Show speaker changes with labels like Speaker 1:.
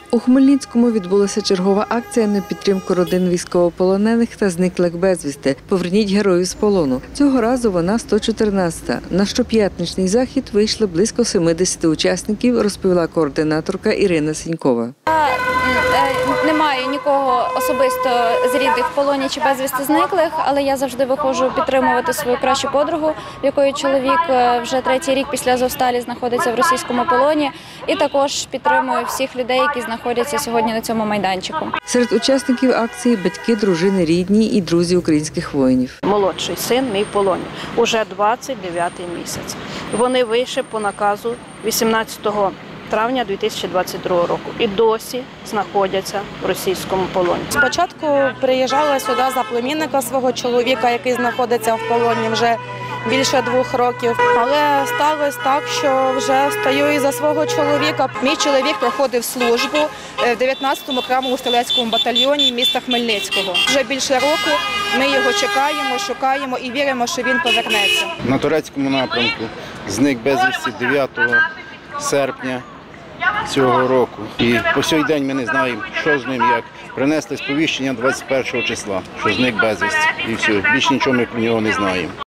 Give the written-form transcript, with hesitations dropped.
Speaker 1: У Хмельницькому відбулася чергова акція на підтримку родин військовополонених та зниклих безвісти «Поверніть героїв з полону». Цього разу вона 114-та. На щоп'ятничний захід вийшли близько 70 учасників, розповіла координаторка Ірина Сінькова.
Speaker 2: Не маю нікого особисто з рідних в полоні чи безвісти зниклих, але я завжди виходжу підтримувати свою кращу подругу, в якої чоловік вже третій рік після Азовсталі знаходиться в російському полоні. І також підтримую всіх людей, які знаходяться сьогодні на цьому майданчику.
Speaker 1: Серед учасників акції – батьки, дружини, рідні і друзі українських воїнів.
Speaker 3: Молодший син мій в полоні, уже 29-й місяць. Вони вийшли по наказу 18 травня 2022 року і досі знаходяться в російському полоні.
Speaker 4: Спочатку приїжджала сюди за племінника свого чоловіка, який знаходиться в полоні вже більше 2 років. Але сталося так, що вже стою і за свого чоловіка.
Speaker 5: Мій чоловік проходив службу в 19-му окремому стрілецькому батальйоні міста Хмельницького. Вже більше року ми його чекаємо, шукаємо і віримо, що він повернеться.
Speaker 6: На турецькому напрямку зник безвісти 9 серпня цього року. І по сей день ми не знаємо, що з ним, як. Принесли сповіщення 21 числа, що зник безвісти. І все, більше нічого ми про нього не знаємо.